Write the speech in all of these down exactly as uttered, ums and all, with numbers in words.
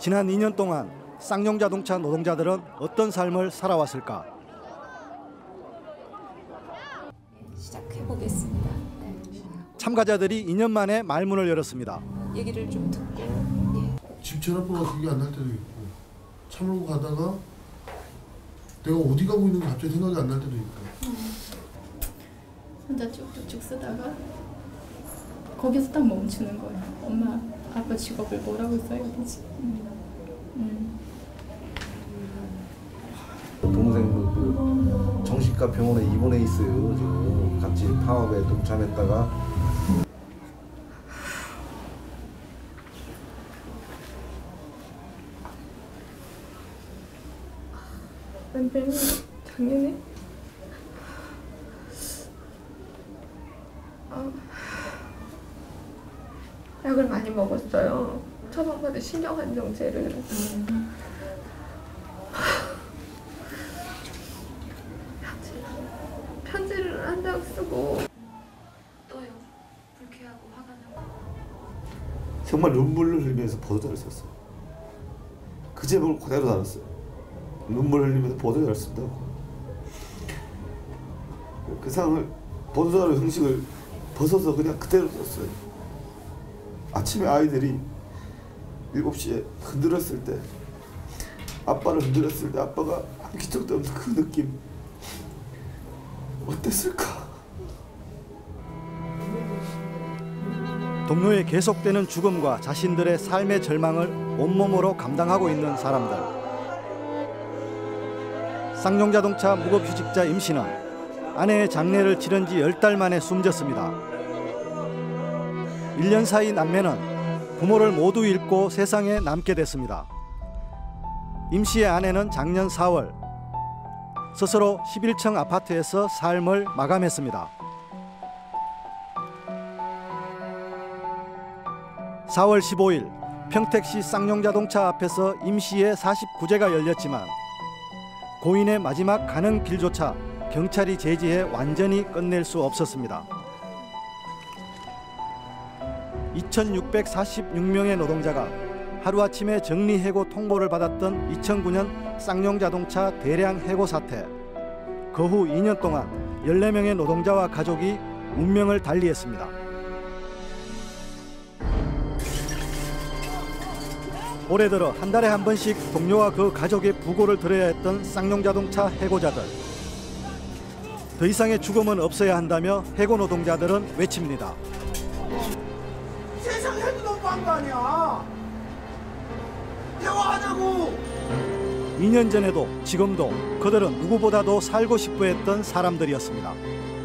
지난 이 년 동안 쌍용자동차 노동자들은 어떤 삶을 살아왔을까? 시작해보겠습니다. 네. 참가자들이 이 년 만에 말문을 열었습니다. 얘기를 좀 듣고 예. 집 전화번호가 기억이 안 날 때도 있고 차 몰고 가다가 내가 어디 가고 있는지 갑자기 생각이 안 날 때도 있고 혼자 쭉쭉쭉 쓰다가 거기서 딱 멈추는 거예요. 엄마, 아빠 직업을 뭐라고 써야 되지? 음. 음. 동생도 그 정신과 병원에 입원해 있어요. 지금 같이 파업에 동참했다가 남편이 작년에 어, 약을 많이 먹었어요. 처방받은 신경안정제를. 음. 편지를 한 장 쓰고 또요. 불쾌하고 화가 나고. 정말 눈물을 흘리면서 보도자를 썼어요. 그 제목을 그대로 달았어요. 눈물 흘리면서 보도자를 쓴다고. 그 상을 보도자료 형식을 벗어서 그냥 그대로 썼어요. 아침에 아이들이 일곱 시에 흔들었을 때, 아빠를 흔들었을 때 아빠가 한 기적도 없는 그 느낌 어땠을까? 동료의 계속되는 죽음과 자신들의 삶의 절망을 온몸으로 감당하고 있는 사람들. 쌍용자동차 무급휴직자 임 씨는 아내의 장례를 치른 지 열 달 만에 숨졌습니다. 일 년 사이 남매는 부모를 모두 잃고 세상에 남게 됐습니다. 임 씨의 아내는 작년 사월 스스로 십일 층 아파트에서 삶을 마감했습니다. 사월 십오일 평택시 쌍용자동차 앞에서 임 씨의 사십구 제가 열렸지만 고인의 마지막 가는 길조차 경찰이 제지해 완전히 끝낼 수 없었습니다. 이천육백사십육 명의 노동자가 하루아침에 정리해고 통보를 받았던 이천구 년 쌍용자동차 대량 해고 사태. 그 후 이 년 동안 열네 명의 노동자와 가족이 운명을 달리했습니다. 올해 들어 한 달에 한 번씩 동료와 그 가족의 부고를 들어야 했던 쌍용자동차 해고자들. 더 이상의 죽음은 없어야 한다며 해고 노동자들은 외칩니다. 세상 해도 너무한 거 아니야. 해고하자고. 이 년 전에도 지금도 그들은 누구보다도 살고 싶어 했던 사람들이었습니다.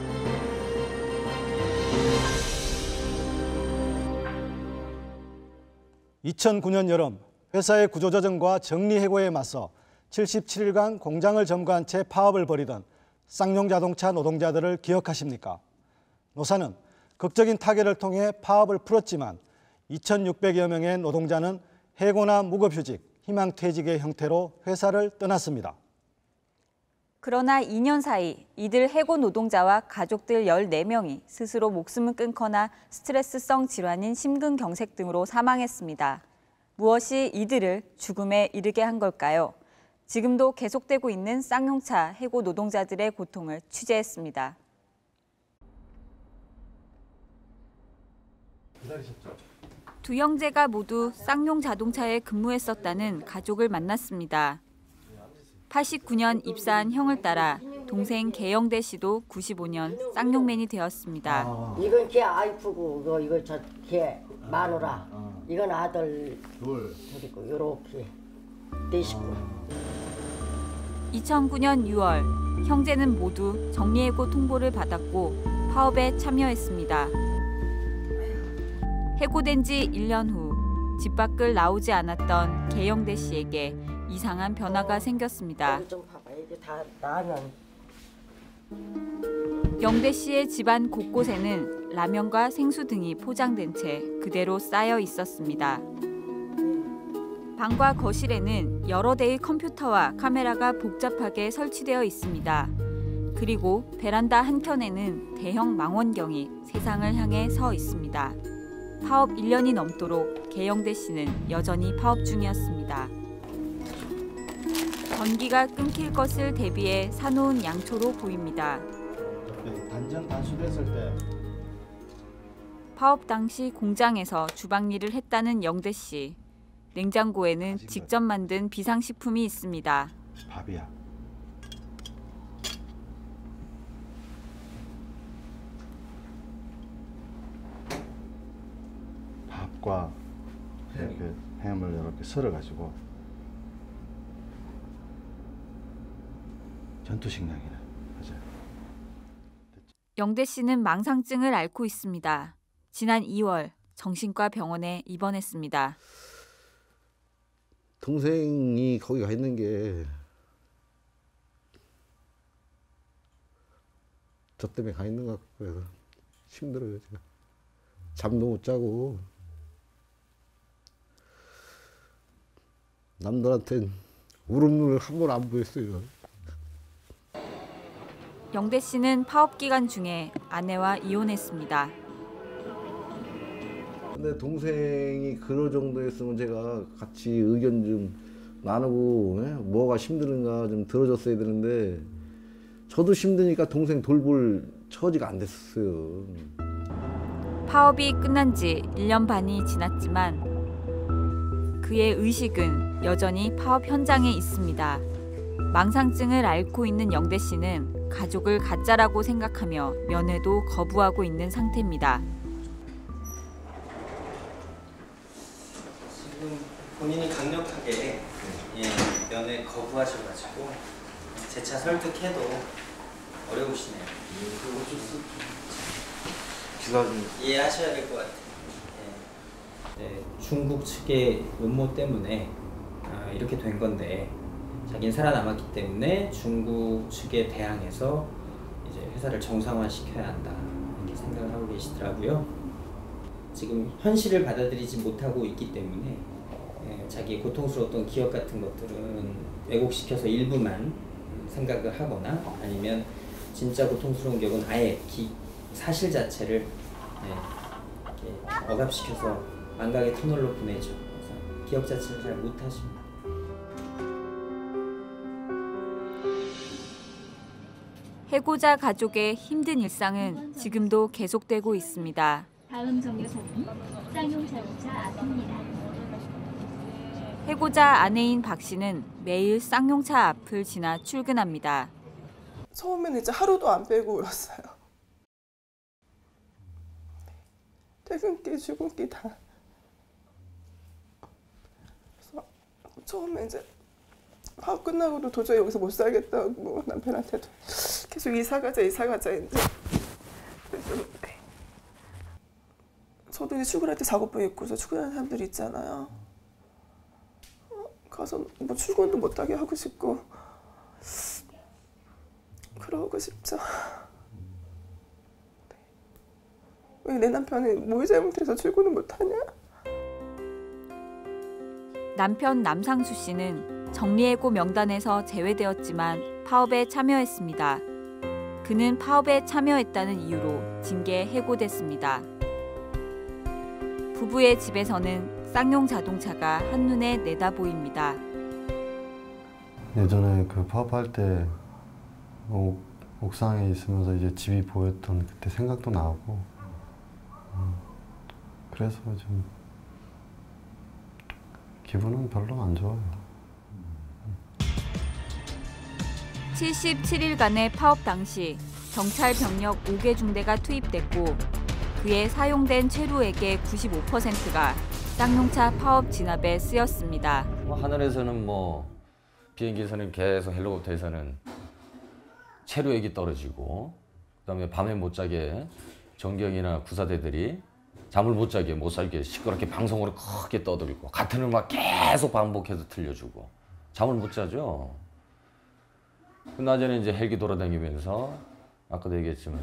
이천구 년 여름 회사의 구조조정과 정리해고에 맞서 칠십칠 일간 공장을 점거한 채 파업을 벌이던 쌍용자동차 노동자들을 기억하십니까? 노사는 극적인 타결을 통해 파업을 풀었지만 이천육백여 명의 노동자는 해고나 무급휴직, 희망퇴직의 형태로 회사를 떠났습니다. 그러나 이 년 사이 이들 해고 노동자와 가족들 열네 명이 스스로 목숨을 끊거나 스트레스성 질환인 심근경색 등으로 사망했습니다. 무엇이 이들을 죽음에 이르게 한 걸까요? 지금도 계속되고 있는 쌍용차 해고 노동자들의 고통을 취재했습니다. 두 형제가 모두 쌍용자동차에 근무했었다는 가족을 만났습니다. 팔십구 년 입사한 형을 따라 동생 개영대 씨도 구십오 년 쌍용맨이 되었습니다. 아. 이건 걔 아이프고 이거 이거 저 걔 마누라. 아. 이건 아들 둘. 그리고 요렇게 네 식구. 이천구 년 유월 형제는 모두 정리해고 통보를 받았고 파업에 참여했습니다. 해고된 지 일 년 후 집 밖을 나오지 않았던 개영대 씨에게 이상한 변화가 생겼습니다. 여기 좀 봐봐. 이게 다 라면. 영대 씨의 집안 곳곳에는 라면과 생수 등이 포장된 채 그대로 쌓여 있었습니다. 방과 거실에는 여러 대의 컴퓨터와 카메라가 복잡하게 설치되어 있습니다. 그리고 베란다 한켠에는 대형 망원경이 세상을 향해 서 있습니다. 파업 일 년이 넘도록 개영대 씨는 여전히 파업 중이었습니다. 전기가 끊길 것을 대비해 사놓은 양초로 보입니다. 단전 단수됐을 때 파업 당시 공장에서 주방 일을 했다는 영대 씨. 냉장고에는 직접 만든 비상식품이 있습니다. 밥이야. 밥과 이렇게 햄을 이렇게 썰어가지고 전투식량이네. 맞아요. 영대 씨는 망상증을 앓고 있습니다. 지난 이월 정신과 병원에 입원했습니다. 동생이 거기 가 있는 게 저 때문에 가 있는 것 같고 그래서 힘들어요. 제가 잠도 못 자고 남들한텐 울음 눈을 한 번 안 보였어요. 영대 씨는 파업 기간 중에 아내와 이혼했습니다. 근데 동생이 그럴 정도였으면 제가 같이 의견 좀 나누고 예? 뭐가 힘드는가 좀 들어줬어야 되는데 저도 힘드니까 동생 돌볼 처지가 안 됐었어요. 파업이 끝난 지 일 년 반이 지났지만 그의 의식은 여전히 파업 현장에 있습니다. 망상증을 앓고 있는 영대 씨는 가족을 가짜라고 생각하며 면회도 거부하고 있는 상태입니다. 지금 본인이 강력하게 예, 면회 거부하셔가지고 재차 설득해도 어려우시네요. 이해하셔야 될 것 같아요. 예. 네, 중국 측의 음모 때문에 아, 이렇게 된 건데 자기는 살아남았기 때문에 중국 측에 대항해서 이제 회사를 정상화시켜야 한다 이렇게 생각을 하고 계시더라고요. 지금 현실을 받아들이지 못하고 있기 때문에 예, 자기의 고통스러웠던 기억 같은 것들은 왜곡시켜서 일부만 생각을 하거나 아니면 진짜 고통스러운 기억은 아예 기, 사실 자체를 예, 이렇게 억압시켜서 망각의 터널로 보내죠. 그래서 기억 자체를 잘 못하십니다. 해고자 가족의 힘든 일상은 지금도 계속되고 있습니다. 다음 정류소는 쌍용자동차 앞입니다. 해고자 아내인 박 씨는 매일 쌍용차 앞을 지나 출근합니다. 처음에는 이제 하루도 안 빼고 울었어요. 퇴근길, 출근길 다. 그래서 처음에 이제 파업 끝나고도 도저히 여기서 못 살겠다고 남편한테도 계속 이사 가자, 이사 가자 이제 그랬었는데 저도 이제 출근할 때 작업복 입고서 출근하는 사람들이 있잖아요. 가서 뭐 출근도 못하게 하고 싶고 그러고 싶죠. 왜 내 남편이 뭘 잘못해서 출근을 못하냐? 남편 남상수 씨는 정리해고 명단에서 제외되었지만 파업에 참여했습니다. 그는 파업에 참여했다는 이유로 징계에 해고됐습니다. 부부의 집에서는 쌍용 자동차가 한눈에 내다보입니다. 예전에 그 파업할 때 옥, 옥상에 있으면서 이제 집이 보였던 그때 생각도 나고 음, 그래서 좀 기분은 별로 안 좋아요. 칠십칠 일간의 파업 당시 경찰 병력 오 개 중대가 투입됐고 그에 사용된 체류액의 구십오 퍼센트가 쌍용차 파업 진압에 쓰였습니다. 하늘에서는 뭐 비행기에서는 계속 헬리콥터에서는 체류액이 떨어지고 그다음에 밤에 못 자게 정경이나 구사대들이 잠을 못 자게 못 살게 시끄럽게 방송으로 크게 떠들고 같은 음악 계속 반복해서 들려주고 잠을 못 자죠. 그 낮에는 이제 헬기 돌아다니면서 아까도 얘기했지만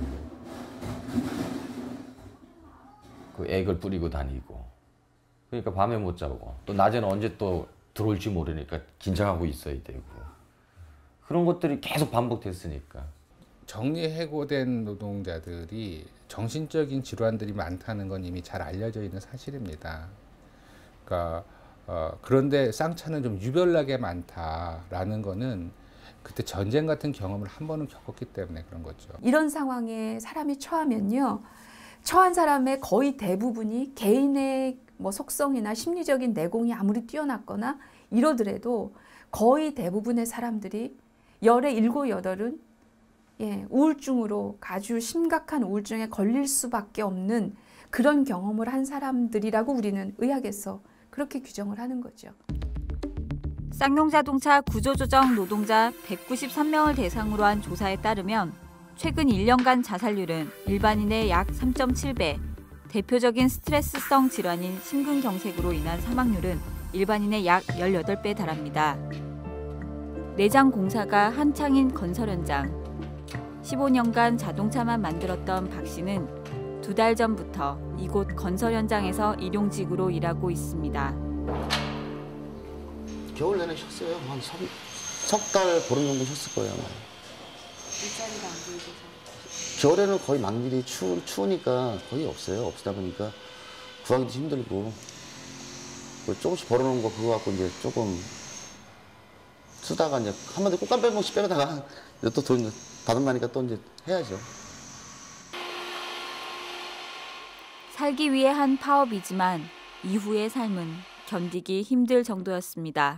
그 액을 뿌리고 다니고 그러니까 밤에 못 자고 또 낮에는 언제 또 들어올지 모르니까 긴장하고 있어야 되고 그런 것들이 계속 반복됐으니까 정리해고된 노동자들이 정신적인 질환들이 많다는 건 이미 잘 알려져 있는 사실입니다. 그러니까 어, 그런데 쌍차는 좀 유별나게 많다라는 거는 그때 전쟁 같은 경험을 한 번은 겪었기 때문에 그런 거죠. 이런 상황에 사람이 처하면요, 처한 사람의 거의 대부분이 개인의 뭐 속성이나 심리적인 내공이 아무리 뛰어났거나 이러더라도 거의 대부분의 사람들이 열의 일곱 여덟은 예, 우울증으로 아주 심각한 우울증에 걸릴 수밖에 없는 그런 경험을 한 사람들이라고 우리는 의학에서 그렇게 규정을 하는 거죠. 쌍용자동차 구조조정 노동자 백구십삼 명을 대상으로 한 조사에 따르면 최근 일 년간 자살률은 일반인의 약 삼 점 칠 배, 대표적인 스트레스성 질환인 심근경색으로 인한 사망률은 일반인의 약 열여덟 배 달합니다. 내장 공사가 한창인 건설 현장. 십오 년간 자동차만 만들었던 박 씨는 두 달 전부터 이곳 건설 현장에서 일용직으로 일하고 있습니다. 겨울 내내 쉬었어요. 한 석 달 보름 정도 쉬었을 거예요. 일자리가 안 보이셔서. 겨울에는 거의 만일이 추, 추우니까 거의 없어요. 없다 보니까 구하기도 힘들고 조금씩 벌어놓은 거 그거 갖고 이제 조금 쓰다가 이제 한마디 꽃감 빼먹씩 빼다가 또 돈 받은다니까 또 이제 해야죠. 살기 위해 한 파업이지만 이후의 삶은 견디기 힘들 정도였습니다.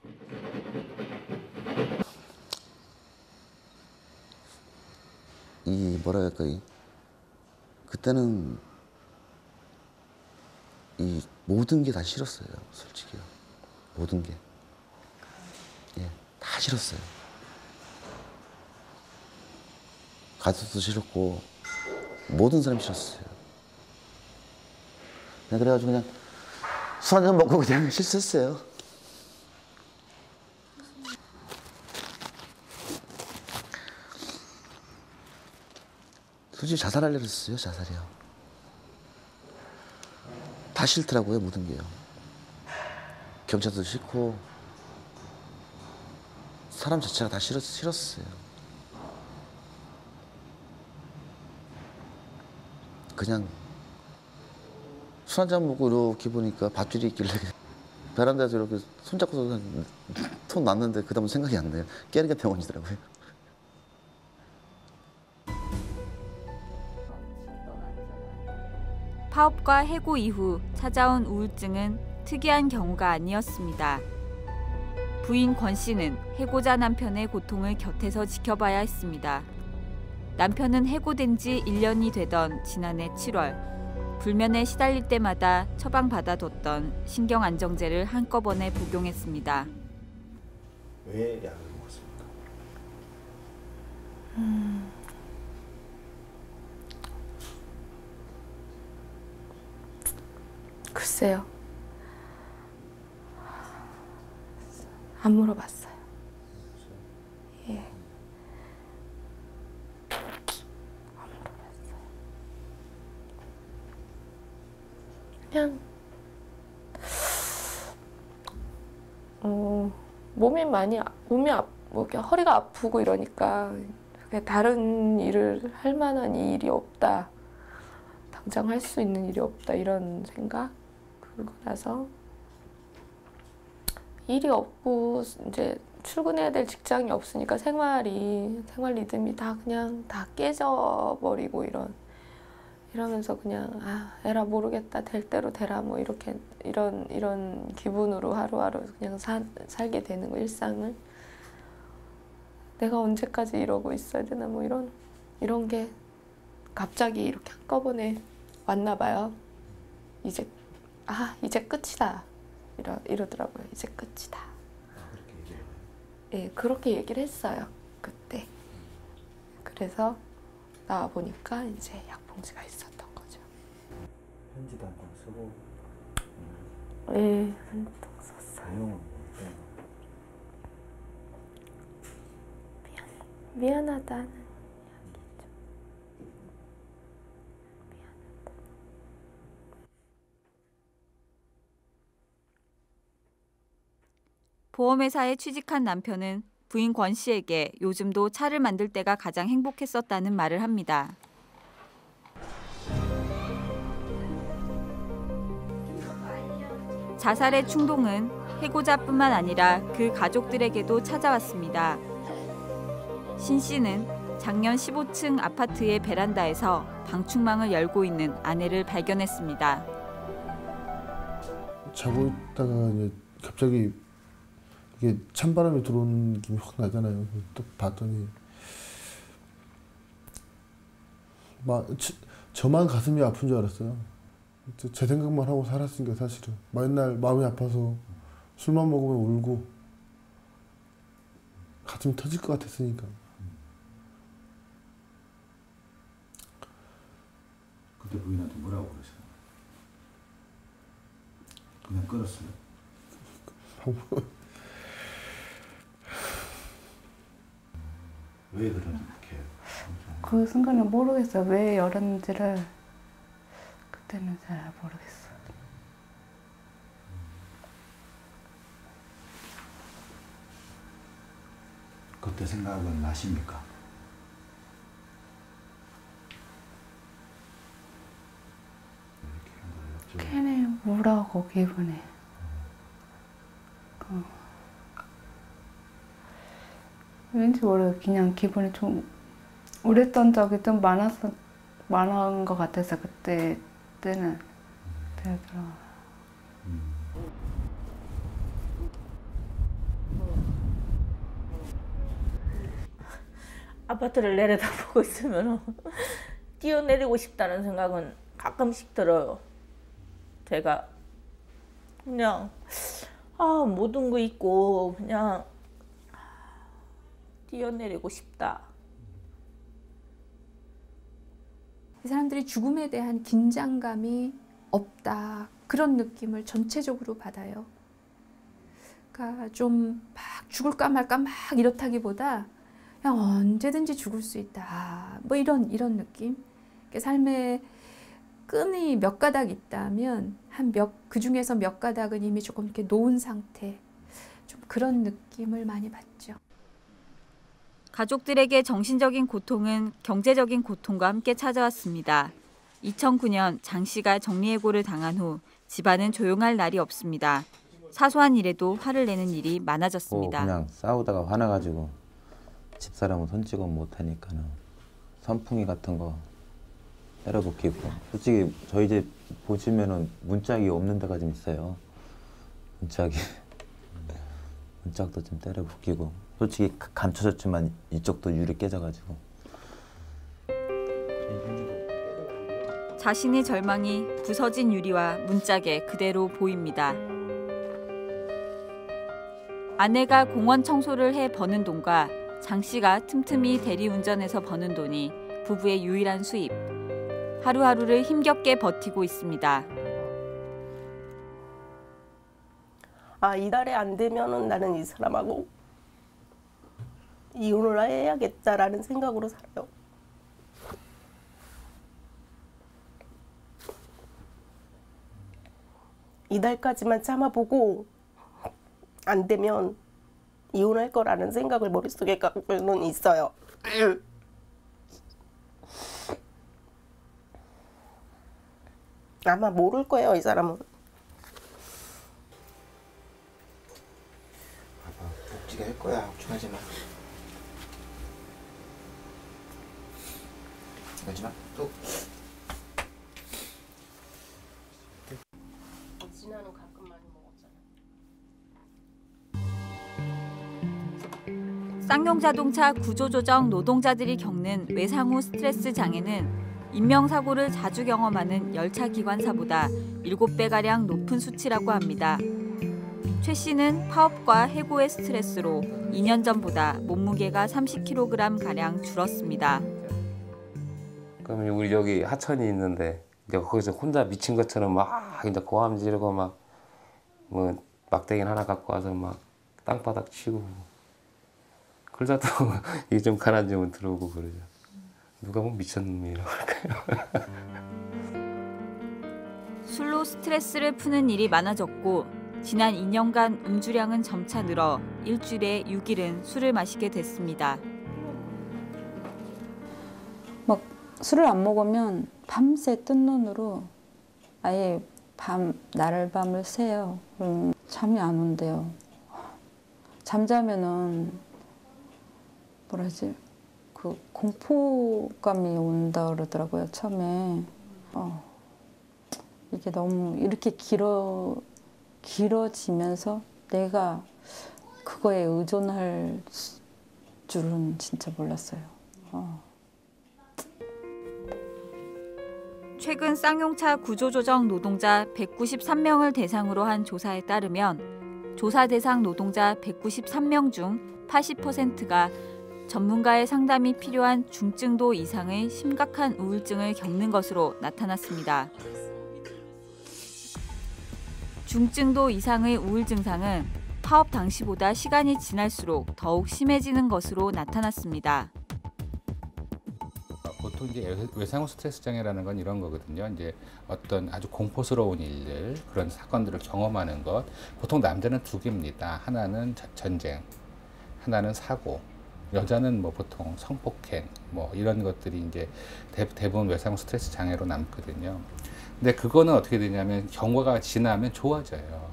이 뭐라 할까, 이 그때는 이 모든 게 다 싫었어요. 솔직히요. 모든 게. 예, 다 싫었어요. 가족도 싫었고 모든 사람이 싫었어요. 그냥 그래가지고 그냥 술 한잔 먹고 그냥 실수했어요. 솔직히 자살하려고 했어요. 자살이요. 다 싫더라고요. 모든 게요. 경찰도 싫고 사람 자체가 다 싫었, 싫었어요. 그냥 술 한잔 먹고 이렇게 보니까 밧줄이 있길래 베란다에서 이렇게 손잡고서 손 놨는데 그 다음은 생각이 안 나요. 깨는 게 병원이더라고요. 파업과 해고 이후 찾아온 우울증은 특이한 경우가 아니었습니다. 부인 권 씨는 해고자 남편의 고통을 곁에서 지켜봐야 했습니다. 남편은 해고된 지 일 년이 되던 지난해 칠월, 불면에 시달릴 때마다 처방받아뒀던 신경안정제를 한꺼번에 복용했습니다. 왜 약을 먹었습니까? 음... 글쎄요. 안 물어봤어요. 예. 안 물어봤어요. 그냥 어, 몸이 많이 몸이 아, 뭐 허리가 아프고 이러니까 다른 일을 할 만한 일이 없다. 당장 할 수 있는 일이 없다 이런 생각. 그러고 나서 일이 없고 이제 출근해야 될 직장이 없으니까 생활이 생활 리듬이 다 그냥 다 깨져버리고 이런 이러면서 그냥 아 에라 모르겠다 될 대로 되라 뭐 이렇게 이런 이런 기분으로 하루하루 그냥 사, 살게 되는 거 일상을 내가 언제까지 이러고 있어야 되나 뭐 이런 이런 게 갑자기 이렇게 한꺼번에 왔나 봐요. 이제 아 이제 끝이다 이러 이러더라고요. 이제 끝이다. 아, 그렇게 얘기해요? 예, 그렇게 얘기를 했어요 그때. 그래서 나와 보니까 이제 약봉지가 있었던 거죠. 편지도 한 통 쓰고. 예, 한 통 썼어요. 내용은 미안 미안하다는 이야기죠. 보험회사에 취직한 남편은 부인 권 씨에게 요즘도 차를 만들 때가 가장 행복했었다는 말을 합니다. 자살의 충동은 해고자뿐만 아니라 그 가족들에게도 찾아왔습니다. 신 씨는 작년 십오 층 아파트의 베란다에서 방충망을 열고 있는 아내를 발견했습니다. 자고 있다가 이제 갑자기 이게 찬바람이 들어오는 느낌이 확 나잖아요. 또 봤더니 마, 저, 저만 가슴이 아픈 줄 알았어요. 제 생각만 하고 살았으니까 사실은 맨날 마음이 아파서 술만 먹으면 울고 가슴이 터질 것 같았으니까. 그때 부인한테 뭐라고 그러세요? 그냥 끊었어요? 왜 그렇게? 그 순간은 모르겠어요. 왜 열었는지를 그때는 잘 모르겠어요. 그때 생각은 나십니까? 괜히 우울하고 기분이. 어. 왠지 모르게 그냥 기분이 좀 우울했던 적이 좀 많았어, 많은 것 같아서 그때 때는 되더라고요. 아파트를 내려다보고 있으면 뛰어내리고 싶다는 생각은 가끔씩 들어요. 제가 그냥 아 모든 거 있고 그냥 뛰어내리고 싶다. 이 사람들이 죽음에 대한 긴장감이 없다. 그런 느낌을 전체적으로 받아요. 그러니까 좀 막 죽을까 말까 막 이렇다기보다 그냥 언제든지 죽을 수 있다. 뭐 이런 이런 느낌. 그러니까 삶의 끈이 몇 가닥 있다면 한 몇 그 중에서 몇 가닥은 이미 조금 이렇게 놓은 상태. 좀 그런 느낌을 많이 받죠. 가족들에게 정신적인 고통은 경제적인 고통과 함께 찾아왔습니다. 이천구 년 장 씨가 정리해고를 당한 후 집안은 조용할 날이 없습니다. 사소한 일에도 화를 내는 일이 많아졌습니다. 뭐 그냥 싸우다가 화나가지고 집사람은 손찌검 못하니까는 선풍기 같은 거 때려붓기고. 솔직히 저희 집 보시면은 문짝이 없는 데가 좀 있어요. 문짝이 문짝도 좀 때려붓기고. 솔직히 감춰졌지만 이쪽도 유리 깨져가지고. 자신의 절망이 부서진 유리와 문짝에 그대로 보입니다. 아내가 공원 청소를 해 버는 돈과 장 씨가 틈틈이 대리운전해서 버는 돈이 부부의 유일한 수입. 하루하루를 힘겹게 버티고 있습니다. 아 이달에 안 되면은 나는 이 사람하고 이혼을 해야겠다라는 생각으로 살아요. 이달까지만 참아보고 안 되면 이혼할 거라는 생각을 머릿속에 갖고는 있어요. 아마 모를 거예요, 이 사람은. 아빠 복지가 할 거야, 걱정하지 마. 하지 마. 또. 진아는 가끔 많이 먹었잖아. 쌍용자동차 구조조정 노동자들이 겪는 외상 후 스트레스 장애는 인명사고를 자주 경험하는 열차 기관사보다 일곱 배가량 높은 수치라고 합니다. 최 씨는 파업과 해고의 스트레스로 이 년 전보다 몸무게가 삼십 킬로그램가량 줄었습니다. 그러면 우리 여기 하천이 있는데 이제 거기서 혼자 미친 것처럼 막 이제 고함 지르고 막 뭐 막대기 하나 갖고 와서 막 땅바닥 치고 그러다도 이게 좀 가라앉으면 들어오고 그러죠. 누가 보면 미쳤놈이라고 할까요? 술로 스트레스를 푸는 일이 많아졌고 지난 이 년간 음주량은 점차 늘어 일주일에 육 일은 술을 마시게 됐습니다. 막 술을 안 먹으면 밤새 뜬 눈으로 아예 밤 날밤을 새요. 그럼 잠이 안 온대요. 잠자면은 뭐라 하지? 그 공포감이 온다 그러더라고요, 처음에. 어, 이게 너무 이렇게 길어 길어지면서 내가 그거에 의존할 줄은 진짜 몰랐어요. 어. 최근 쌍용차 구조조정 노동자 백구십삼 명을 대상으로 한 조사에 따르면 조사 대상 노동자 백구십삼 명 중 팔십 퍼센트가 전문가의 상담이 필요한 중증도 이상의 심각한 우울증을 겪는 것으로 나타났습니다. 중증도 이상의 우울 증상은 파업 당시보다 시간이 지날수록 더욱 심해지는 것으로 나타났습니다. 보통 이제 외상후 스트레스 장애라는 건 이런 거거든요. 이제 어떤 아주 공포스러운 일들, 그런 사건들을 경험하는 것. 보통 남자는 두 개입니다. 하나는 전쟁, 하나는 사고. 여자는 뭐 보통 성폭행, 뭐 이런 것들이 이제 대, 대부분 외상후 스트레스 장애로 남거든요. 근데 그거는 어떻게 되냐면 경과가 지나면 좋아져요.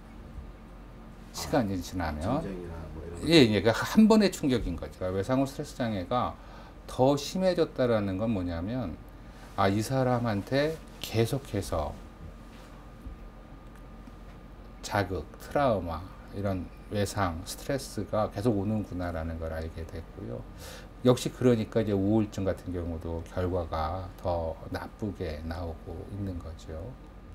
시간이 지나면. 예, 예, 그러니까 한 번의 충격인 거죠. 외상후 스트레스 장애가 더 심해졌다라는 건 뭐냐면, 아, 이 사람한테 계속해서 자극, 트라우마, 이런 외상, 스트레스가 계속 오는구나라는 걸 알게 됐고요. 역시 그러니까 이제 우울증 같은 경우도 결과가 더 나쁘게 나오고 있는 거죠.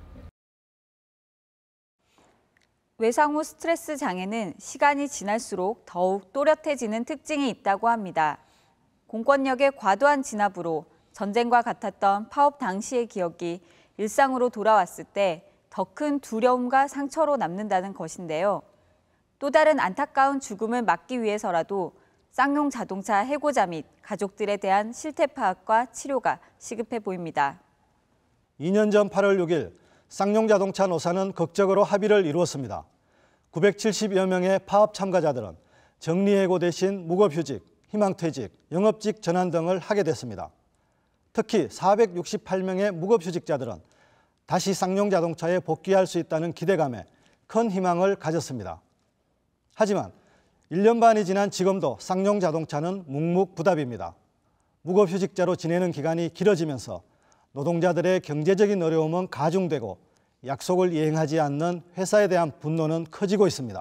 외상후 스트레스 장애는 시간이 지날수록 더욱 또렷해지는 특징이 있다고 합니다. 공권력의 과도한 진압으로 전쟁과 같았던 파업 당시의 기억이 일상으로 돌아왔을 때 더 큰 두려움과 상처로 남는다는 것인데요. 또 다른 안타까운 죽음을 막기 위해서라도 쌍용 자동차 해고자 및 가족들에 대한 실태 파악과 치료가 시급해 보입니다. 이 년 전 팔월 육 일 쌍용 자동차 노사는 극적으로 합의를 이루었습니다. 구백칠십여 명의 파업 참가자들은 정리해고 대신 무급휴직, 희망퇴직, 영업직 전환 등을 하게 됐습니다. 특히 사백육십팔 명의 무급휴직자들은 다시 쌍용 자동차에 복귀할 수 있다는 기대감에 큰 희망을 가졌습니다. 하지만 일 년 반이 지난 지금도 쌍용 자동차는 묵묵부답입니다. 무급휴직자로 지내는 기간이 길어지면서 노동자들의 경제적인 어려움은 가중되고 약속을 이행하지 않는 회사에 대한 분노는 커지고 있습니다.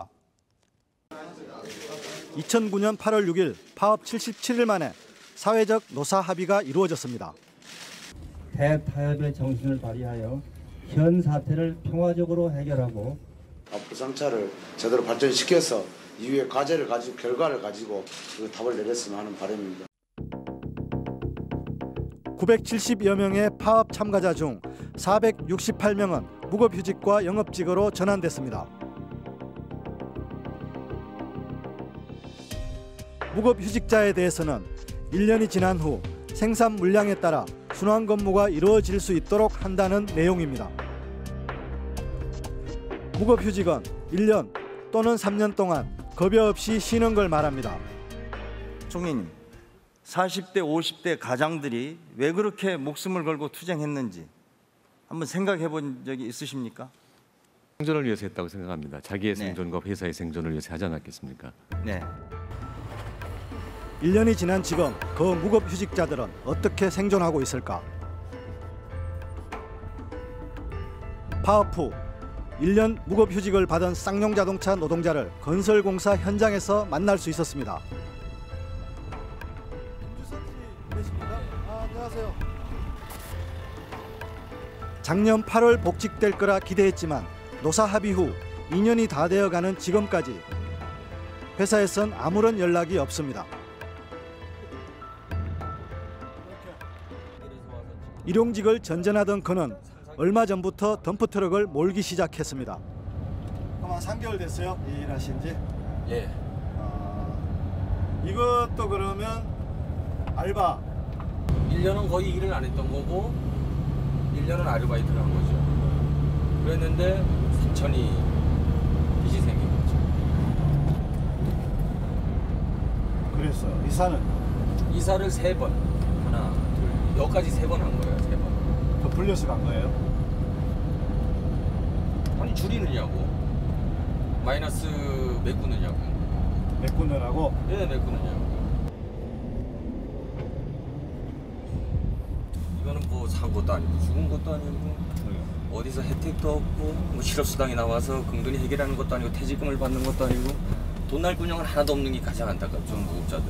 이천구 년 팔월 육 일 파업 칠십칠 일 만에 사회적 노사 합의가 이루어졌습니다. 대타협의 정신을 발휘하여 현 사태를 평화적으로 해결하고 앞으로 쌍차를 제대로 발전시켜서 이후에 과제를 가지고 결과를 가지고 그 답을 내렸으면 하는 바람입니다. 구백칠십여 명의 파업 참가자 중 사백육십팔 명은 무급휴직과 영업직으로 전환됐습니다. 무급휴직자에 대해서는 일 년이 지난 후 생산 물량에 따라 순환 근무가 이루어질 수 있도록 한다는 내용입니다. 무급휴직은 일 년 또는 삼 년 동안 급여 없이 쉬는 걸 말합니다. 총리님, 사십 대, 오십 대 가장들이 왜 그렇게 목숨을 걸고 투쟁했는지 한번 생각해 본 적이 있으십니까? 생존을 위해서 했다고 생각합니다. 자기의 생존과 회사의 생존을 위해서 하지 않았겠습니까? 네. 일 년이 지난 지금 그 무급휴직자들은 어떻게 생존하고 있을까? 파업 후 일 년 무급휴직을 받은 쌍용 자동차 노동자를 건설공사 현장에서 만날 수 있었습니다. 안녕하세요. 작년 팔월 복직될 거라 기대했지만 노사 합의 후 이 년이 다 되어가는 지금까지 회사에선 아무런 연락이 없습니다. 일용직을 전전하던 그는 얼마 전부터 덤프트럭을 몰기 시작했습니다. 그럼 한 삼 개월 됐어요? 이 일하신 지? 예. 아, 이것도 그러면 알바? 일 년은 거의 일을 안 했던 거고 일 년은 아르바이트를 한 거죠. 그랬는데 삼천이 빚이 생긴 거죠. 그랬어요. 이사는? 이사를 세 번. 하나, 둘, 여기까지 세 번 한 거예요. 세 번. 더 불려서 간 거예요? 아니 줄이느냐고. 마이너스 메꾸느냐고. 메꾸느라고? 네, 메꾸느냐고. 이거는 뭐 산 것도 아니고 죽은 것도 아니고 어디서 혜택도 없고 뭐 실업수당이 나와서 긍돈이 해결하는 것도 아니고 퇴직금을 받는 것도 아니고 돈 날 군형은 하나도 없는 게 가장 안타깝죠, 무급자들은.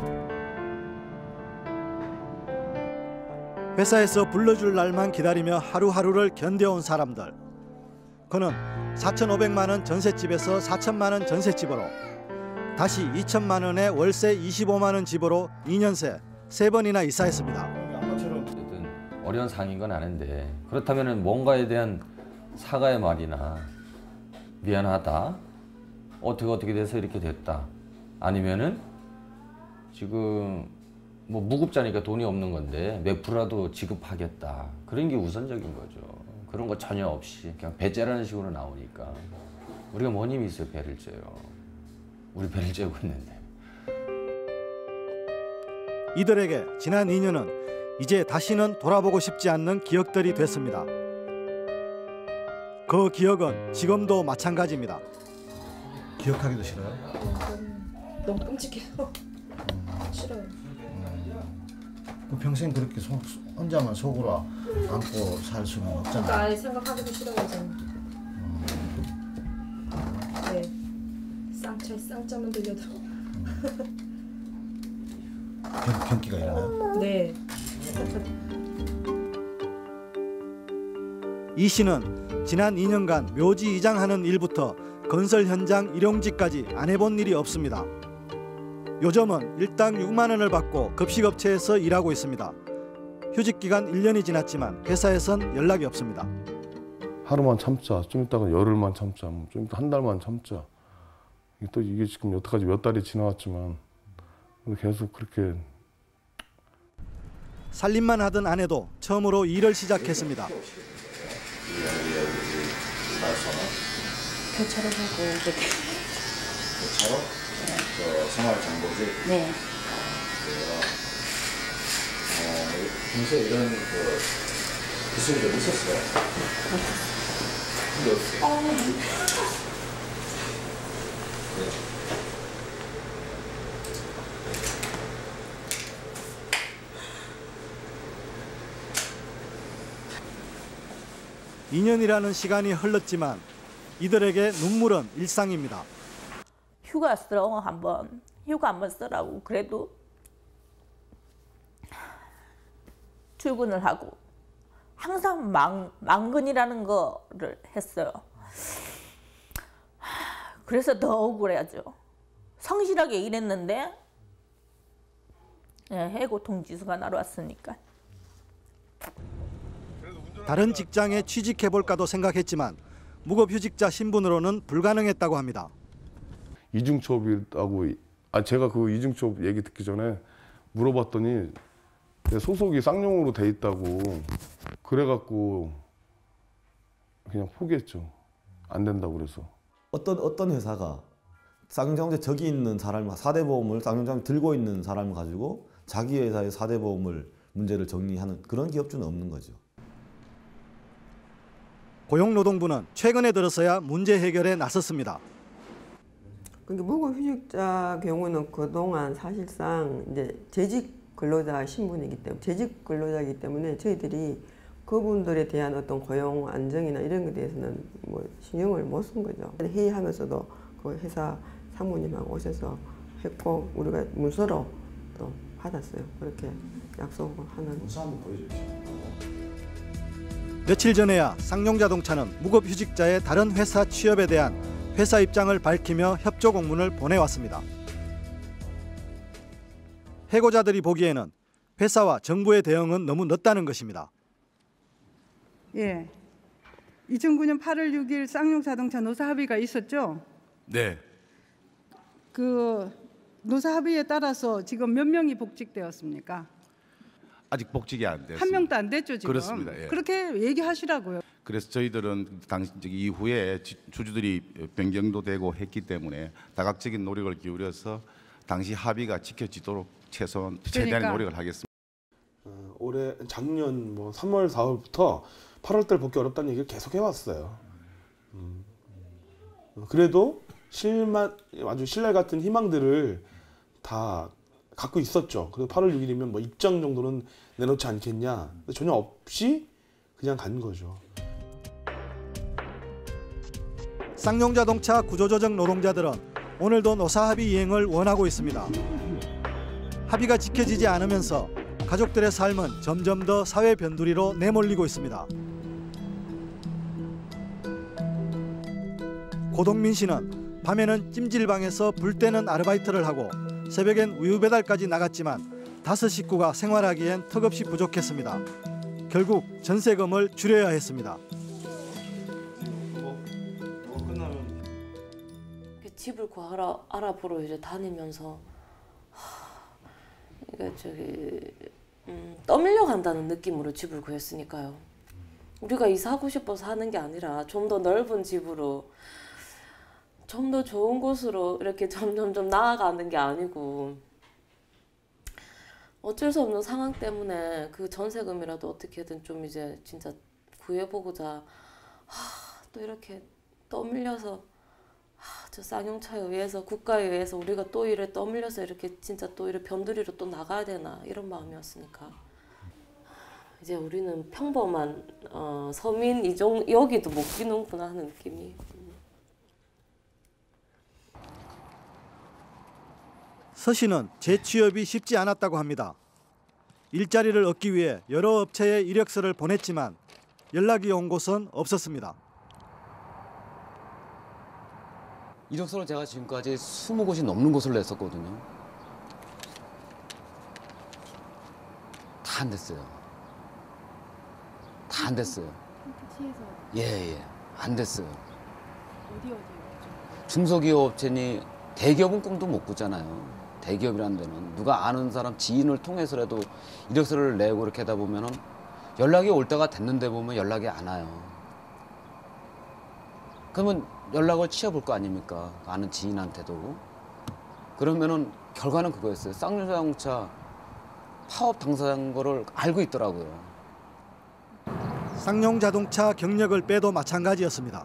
회사에서 불러줄 날만 기다리며 하루하루를 견뎌온 사람들. 그는 사천오백만 원 전셋집에서 사천만 원 전셋집으로, 다시 이천만 원의 월세 이십오만 원 집으로 이 년 새 세 번이나 이사했습니다. 어려운 상황인 건 아는데 그렇다면 뭔가에 대한 사과의 말이나 미안하다, 어떻게 어떻게 돼서 이렇게 됐다, 아니면은 지금 뭐 무급자니까 돈이 없는 건데 몇 프로라도 지급하겠다, 그런 게 우선적인 거죠. 그런 거 전혀 없이 그냥 배째라는 식으로 나오니까 우리가 뭔 힘이 있어요, 배를 째요. 우리 배를 째고 있는데. 이들에게 지난 이 년은 이제 다시는 돌아보고 싶지 않는 기억들이 됐습니다. 그 기억은 지금도 마찬가지입니다. 기억하기도 싫어요? 너무 끔찍해서 싫어요. 그 평생 그렇게 속, 혼자만 속으로 안고 살 수는 없잖아요. 그러니까 아예 생각하기도 싫어요, 저는. 네, 쌍차 쌍자만 들려도. 변, 변기가 일어나요? 네. 이 씨는 지난 이 년간 묘지 이장하는 일부터 건설 현장 일용직까지 안 해본 일이 없습니다. 요즘은 일당 육만 원을 받고 급식업체에서 일하고 있습니다. 휴직 기간 일 년이 지났지만 회사에선 연락이 없습니다. 하루만 참자, 좀 있다가 열흘만 참자, 좀 있다 한 달만 참자. 또 이게 지금 여태까지 몇 달이 지나왔지만 계속 그렇게. 살림만 하던 아내도 처음으로 일을 시작했습니다. 교차로 하고 그렇게. 교차로? 네. 저 생활정보지? 네. 어, 평소에 이런 그 기술이 좀 있었어요? 근데 없어요. 어. 네. 이 년이라는 시간이 흘렀지만 이들에게 눈물은 일상입니다. 휴가 쓰러 한번 휴가 한번 쓰라고 그래도 출근을 하고 항상 망, 망근이라는 거를 했어요. 그래서 더 억울해야죠. 성실하게 일했는데 예, 해고 통지서가 날아왔으니까. 다른 직장에 취직해볼까도 생각했지만 무급휴직자 신분으로는 불가능했다고 합니다. 이중첩이라고, 아 제가 그 이중첩 얘기 듣기 전에 물어봤더니 소속이 쌍용으로 돼 있다고, 그래갖고 그냥 포기했죠. 안 된다고 그래서. 어떤 어떤 회사가 쌍용자동차 저기 있는 사람, 사 대 보험을 쌍용자동차 들고 있는 사람을 가지고 자기 회사의 사 대 보험을 문제를 정리하는 그런 기업주는 없는 거죠. 고용노동부는 최근에 들어서야 문제 해결에 나섰습니다. 그러니까 무급휴직자 경우는 그동안 사실상 이제 재직 근로자 신분이기 때문에 재직 근로자이기 때문에 저희들이 그분들에 대한 어떤 고용 안정이나 이런 것에 대해서는 뭐 신경을 못 쓴 거죠. 회의하면서도 그 회사 상무님하고 오셔서 했고 우리가 문서로 또 받았어요. 그렇게 약속을 하는. 문서 한번 보여주십시오. 며칠 전에야 쌍용자동차는 무급휴직자의 다른 회사 취업에 대한 회사 입장을 밝히며 협조 공문을 보내왔습니다. 해고자들이 보기에는 회사와 정부의 대응은 너무 늦다는 것입니다. 예, 이천구 년 팔월 육일 쌍용자동차 노사 합의가 있었죠? 네. 그 노사 합의에 따라서 지금 몇 명이 복직되었습니까? 아직 복직이 안 됐습니다. 한 명도 안 됐죠 지금. 그렇습니다. 예. 그렇게 얘기하시라고요. 그래서 저희들은 당시 이후에 주주들이 변경도 되고 했기 때문에 다각적인 노력을 기울여서 당시 합의가 지켜지도록 최소한 최대한의 그러니까. 노력을 하겠습니다. 어, 올해 작년 뭐 삼월 사월부터 팔월달 복귀 어렵다는 얘기를 계속 해왔어요. 음. 그래도 실만 아주 신랄 같은 희망들을 다 갖고 있었죠. 그래서 팔월 육일이면 뭐 입장 정도는 내놓지 않겠냐. 근데 전혀 없이 그냥 간 거죠. 쌍용자동차 구조조정 노동자들은 오늘도 노사합의 이행을 원하고 있습니다. 합의가 지켜지지 않으면서 가족들의 삶은 점점 더 사회 변두리로 내몰리고 있습니다. 고동민 씨는 밤에는 찜질방에서 불 때는 아르바이트를 하고 새벽엔 우유 배달까지 나갔지만 다섯 식구가 생활하기엔 턱없이 부족했습니다. 결국 전세금을 줄여야 했습니다. 집을 구하러 알아보러 이제 다니면서 하, 이게 저기 음, 떠밀려 간다는 느낌으로 집을 구했으니까요. 우리가 이사하고 싶어서 하는 게 아니라 좀 더 넓은 집으로 좀 더 좋은 곳으로 이렇게 점점점 나아가는 게 아니고 어쩔 수 없는 상황 때문에 그 전세금이라도 어떻게든 좀 이제 진짜 구해보고자 하, 또 이렇게 떠밀려서 하, 저 쌍용차에 의해서 국가에 의해서 우리가 또 이래 떠밀려서 이렇게 진짜 또 이래 변두리로 또 나가야 되나 이런 마음이었으니까 이제 우리는 평범한 어, 서민 이종 여기도 못 끼는구나 하는 느낌이. 서 씨는 재취업이 쉽지 않았다고 합니다. 일자리를 얻기 위해 여러 업체에 이력서를 보냈지만 연락이 온 곳은 없었습니다. 이력서를 제가 지금까지 이십 곳이 넘는 곳을 냈었거든요. 다 안 됐어요. 다 안 됐어요. 예, 예. 안 됐어요. 어디 어디? 중소기업 업체니 대기업은 꿈도 못 꾸잖아요. 대기업이라는 데는 누가 아는 사람 지인을 통해서라도 이력서를 내고 이렇게 하다 보면은 연락이 올 때가 됐는데 보면 연락이 안 와요. 그러면 연락을 취해볼 거 아닙니까? 아는 지인한테도. 그러면은 결과는 그거였어요. 쌍용자동차 파업 당사자인 거를 알고 있더라고요. 쌍용자동차 경력을 빼도 마찬가지였습니다.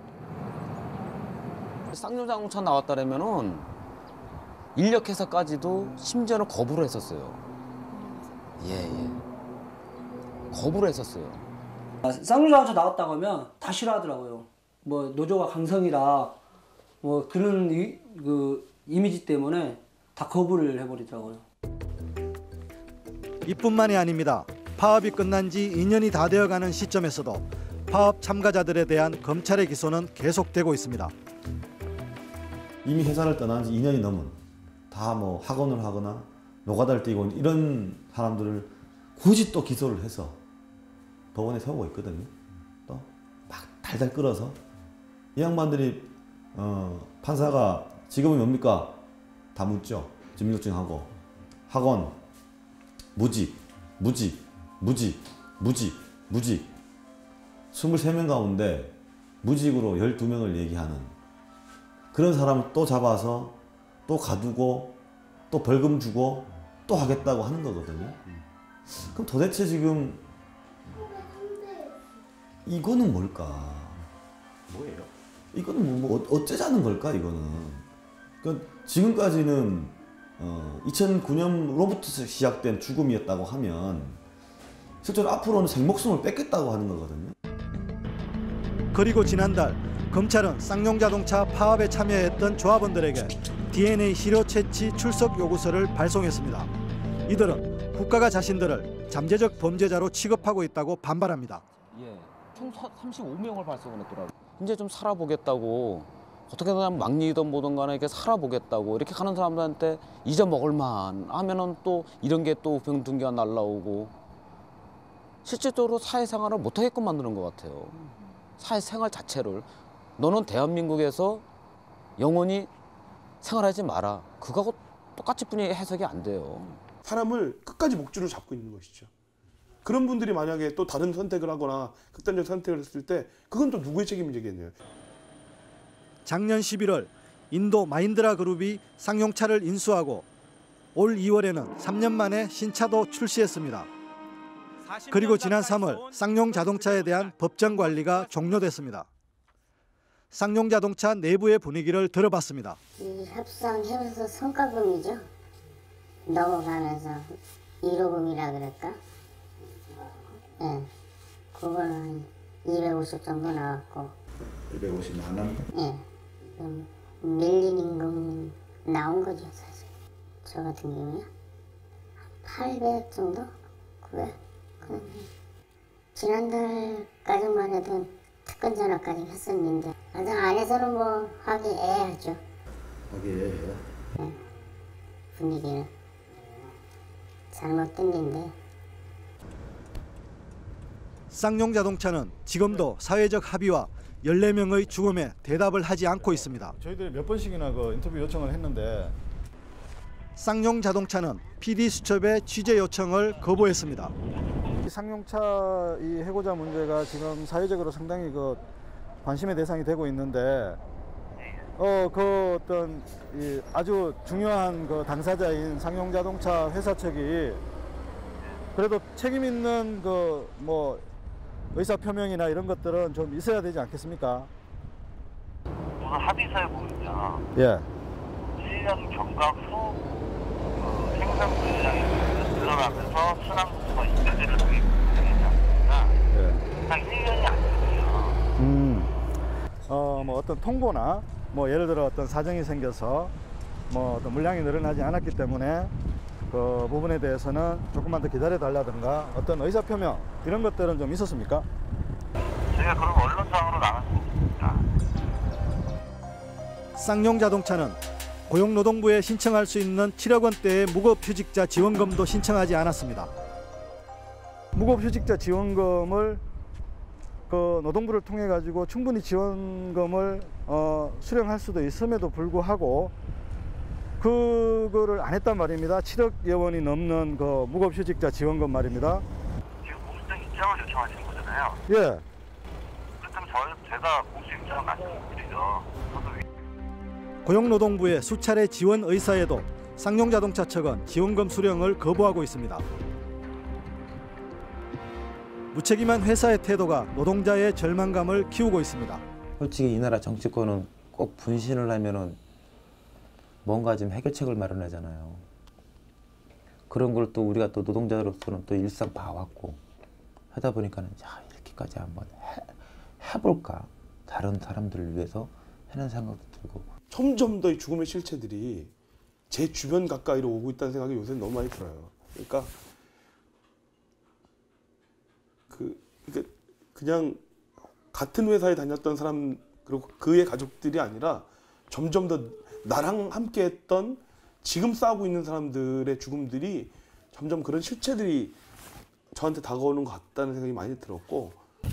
쌍용자동차 나왔다라면은 인력회사까지도 심지어는 거부를 했었어요. 예, 예. 거부를 했었어요. 쌍용자동차 나왔다고 하면 다 싫어하더라고요. 뭐 노조가 강성이라 뭐 그런 이, 그 이미지 때문에 다 거부를 해버리더라고요. 이뿐만이 아닙니다. 파업이 끝난 지 이 년이 다 되어가는 시점에서도 파업 참가자들에 대한 검찰의 기소는 계속되고 있습니다. 이미 회사를 떠난 지 이 년이 넘은 다 뭐 학원을 하거나 노가다를 뛰고 있는 이런 사람들을 굳이 또 기소를 해서 법원에 세우고 있거든요. 또 막 달달 끌어서 이 양반들이 어, 판사가 직업이 뭡니까? 다 묻죠. 증명증하고 학원, 무직, 무직, 무직, 무직, 무직 스물세 명 가운데 무직으로 열두 명을 얘기하는 그런 사람을 또 잡아서 또 가두고 또 벌금 주고 또 하겠다고 하는 거거든요. 그럼 도대체 지금 이거는 뭘까? 뭐예요? 이거는 뭐, 뭐 어쩌자는 걸까 이거는? 그러니까 지금까지는 어, 이천구 년로부터 시작된 죽음이었다고 하면 실제로 앞으로는 생목숨을 뺏겠다고 하는 거거든요. 그리고 지난달 검찰은 쌍용자동차 파업에 참여했던 조합원들에게 디엔에이 시료 채취 출석 요구서를 발송했습니다. 이들은 국가가 자신들을 잠재적 범죄자로 취급하고 있다고 반발합니다. 예, 총 삼십오 명을 발송을 했더라고요. 이제 좀 살아보겠다고 어떻게든 막리든 뭐든 간에 이렇게 살아보겠다고 이렇게 가는 사람들한테 잊어먹을만 하면은 또 이런 게 또 병등기가 날라오고 실질적으로 사회생활을 못하게끔 만드는 것 같아요. 사회생활 자체를 너는 대한민국에서 영원히 생활하지 마라. 그거하고 똑같이 뿐이 해석이 안 돼요. 사람을 끝까지 목줄을 잡고 있는 것이죠. 그런 분들이 만약에 또 다른 선택을 하거나 극단적 선택을 했을 때 그건 또 누구의 책임이겠네요. 작년 십일월 인도 마힌드라 그룹이 쌍용차를 인수하고 올 이월에는 삼 년 만에 신차도 출시했습니다. 그리고 지난 삼월 쌍용 자동차에 대한 법정 관리가 종료됐습니다. 쌍용 자동차 내부의 분위기를 들어봤습니다. 이 협상하면서 성과금이죠. 넘어가면서 일호금이라 그럴까? 예, 네, 그거는 이백오십 정도 나왔고. 이백오십만 원? 예, 좀 밀린 임금 나온 거죠 사실. 저 같은 경우에 팔백 정도? 구백? 지난달까지만 해도 특권 전화까지 했었는데 아직 안에서는 뭐 화기애애하죠. 화기애애해요? 네, 분위기는 잘못된 일인데. 쌍용 자동차는 지금도 사회적 합의와 열네 명의 죽음에 대답을 하지 않고 있습니다. 저희들이 몇 번씩이나 그 인터뷰 요청을 했는데 쌍용 자동차는 피디 수첩의 취재 요청을 거부했습니다. 이 쌍용차 이 해고자 문제가 지금 사회적으로 상당히 그 관심의 대상이 되고 있는데 어 그 어떤 이 아주 중요한 그 당사자인 쌍용 자동차 회사 측이 그래도 책임 있는 그 뭐 의사 표명이나 이런 것들은 좀 있어야 되지 않겠습니까? 우선 합의서에 보면요. 예. 칠 년 경과 후 그 생산 분량이 늘어나면서 순환수가 이자재를 도입되지 않습니까? 예. 딱 일 년이 안 됐어요. 음. 어 뭐 어떤 통보나 뭐 예를 들어 어떤 사정이 생겨서 뭐 어떤 물량이 늘어나지 않았기 때문에 그 부분에 대해서는 조금만 더 기다려 달라든가 어떤 의사 표명 이런 것들은 좀 있었습니까? 제가 그런 언론상으로 나갈 수 없습니다. 쌍용 자동차는 고용노동부에 신청할 수 있는 칠억 원대의 무급휴직자 지원금도 신청하지 않았습니다. 무급휴직자 지원금을 그 노동부를 통해 가지고 충분히 지원금을 어, 수령할 수도 있음에도 불구하고 그거를 안 했단 말입니다. 칠억여 원이 넘는 그 무급휴직자 지원금 말입니다. 지금 공식 입장을 요청하시는 거잖아요. 예. 그렇다면 저 제가 공식 입장을 말씀드리죠. 고용노동부의 수차례 지원 의사에도 쌍용 자동차 측은 지원금 수령을 거부하고 있습니다. 무책임한 회사의 태도가 노동자의 절망감을 키우고 있습니다. 솔직히 이 나라 정치권은 꼭 분신을 하면은 뭔가 좀 해결책을 마련하잖아요. 그런 걸 또 우리가 또 노동자로서는 또 일상 봐왔고 하다 보니까는 야 이렇게까지 한번 해, 해볼까 다른 사람들을 위해서 하는 생각도 들고. 점점 더 이 죽음의 실체들이 제 주변 가까이로 오고 있다는 생각이 요새 너무 많이 들어요. 그러니까 그 그러니까 그냥 같은 회사에 다녔던 사람 그리고 그의 가족들이 아니라 점점 더 나랑 함께했던 지금 싸우고 있는 사람들의 죽음들이 점점 그런 실체들이 저한테 다가오는 것 같다는 생각이 많이 들었고.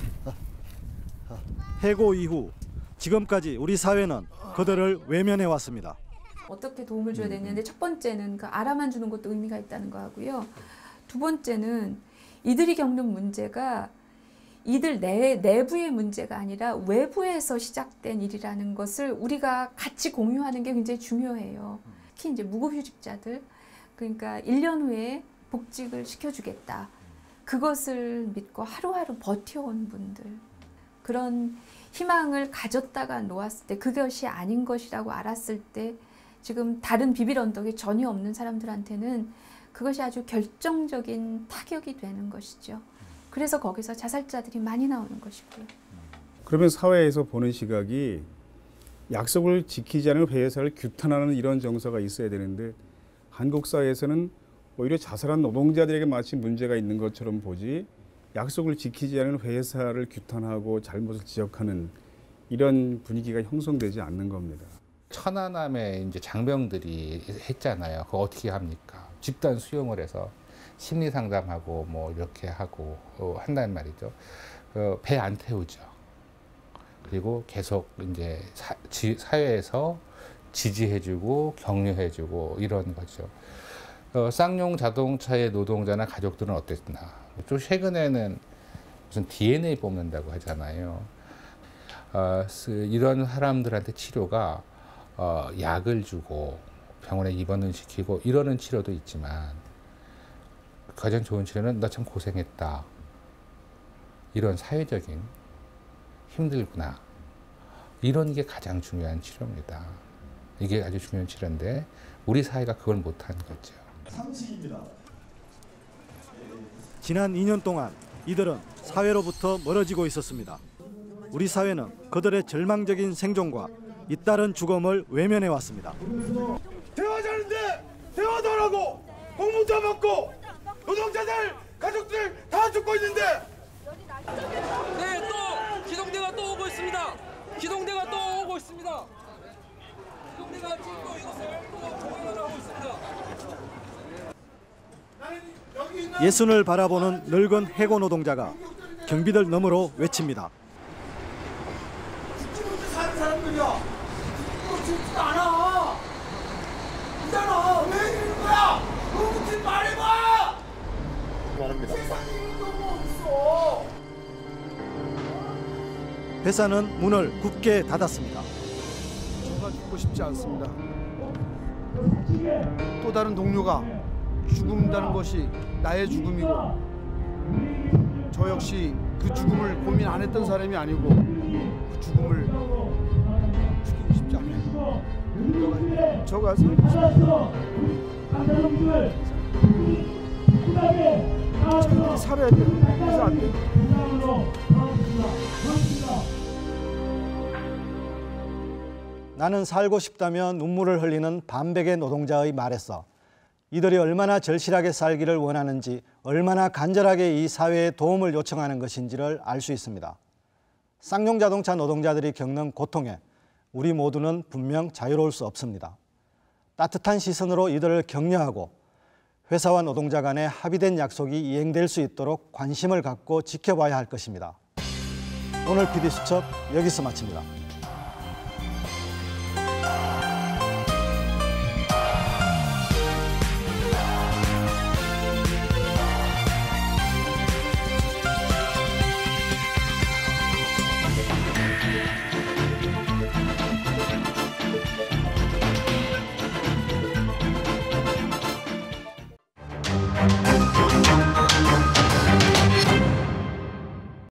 해고 이후 지금까지 우리 사회는 그들을 외면해 왔습니다. 어떻게 도움을 줘야 되는데 첫 번째는 그 알아만 주는 것도 의미가 있다는 거 하고요. 두 번째는 이들이 겪는 문제가 이들 내, 내부의 문제가 아니라 외부에서 시작된 일이라는 것을 우리가 같이 공유하는 게 굉장히 중요해요. 특히 이제 무급휴직자들, 그러니까 일 년 후에 복직을 시켜주겠다. 그것을 믿고 하루하루 버텨온 분들. 그런 희망을 가졌다가 놓았을 때 그것이 아닌 것이라고 알았을 때 지금 다른 비빌 언덕이 전혀 없는 사람들한테는 그것이 아주 결정적인 타격이 되는 것이죠. 그래서 거기서 자살자들이 많이 나오는 것이고요. 그러면 사회에서 보는 시각이 약속을 지키지 않은 회사를 규탄하는 이런 정서가 있어야 되는데 한국 사회에서는 오히려 자살한 노동자들에게 마치 문제가 있는 것처럼 보지 약속을 지키지 않은 회사를 규탄하고 잘못을 지적하는 이런 분위기가 형성되지 않는 겁니다. 천안함에 이제 장병들이 했잖아요. 그거 어떻게 합니까? 집단 수용을 해서 심리 상담하고 뭐 이렇게 하고 어, 한단 말이죠. 어, 배 안 태우죠. 그리고 계속 이제 사, 지, 사회에서 지지해주고 격려해주고 이런 거죠. 어, 쌍용 자동차의 노동자나 가족들은 어땠나? 좀 최근에는 무슨 디엔에이 뽑는다고 하잖아요. 어, 이런 사람들한테 치료가 어, 약을 주고 병원에 입원을 시키고 이러는 치료도 있지만 가장 좋은 치료는 너 참 고생했다. 이런 사회적인 힘들구나. 이런 게 가장 중요한 치료입니다. 이게 아주 중요한 치료인데 우리 사회가 그걸 못하는 거죠. 상식입니다. 지난 이 년 동안 이들은 사회로부터 멀어지고 있었습니다. 우리 사회는 그들의 절망적인 생존과 잇따른 죽음을 외면해 왔습니다. 대화자는데 대화도 공무도 받고 노동자들 가족들 다 죽고 있는데. 네, 또 기동대가 또 오고 있습니다. 기동대가 또 오고 있습니다. 기동대가 지금 또 이것을 또 공연을 하고 있습니다. 예순을 바라보는 늙은 해고 노동자가 경비들 너머로 외칩니다. 사는 사람들이야. 죽지도 않아. 있잖아. 왜 이러는 거야? 누구지 말해봐. 말합니다. 세상에 너무 없어. 회사는 문을 굳게 닫았습니다. 저가 죽고 싶지 않습니다. 또 다른 동료가 죽는다는 것이 나의 죽음이고 저 역시 그 죽음을 고민 안 했던 사람이 아니고 그 죽음을 죽이고 싶지 않아요. 저가 살고 싶어요. 저희들이 살아야 돼요. 그래서 안 돼요. 나는 살고 싶다며 눈물을 흘리는 반백의 노동자의 말에서 이들이 얼마나 절실하게 살기를 원하는지, 얼마나 간절하게 이 사회에 도움을 요청하는 것인지를 알 수 있습니다. 쌍용자동차 노동자들이 겪는 고통에 우리 모두는 분명 자유로울 수 없습니다. 따뜻한 시선으로 이들을 격려하고 회사와 노동자 간의 합의된 약속이 이행될 수 있도록 관심을 갖고 지켜봐야 할 것입니다. 오늘 피디수첩 여기서 마칩니다.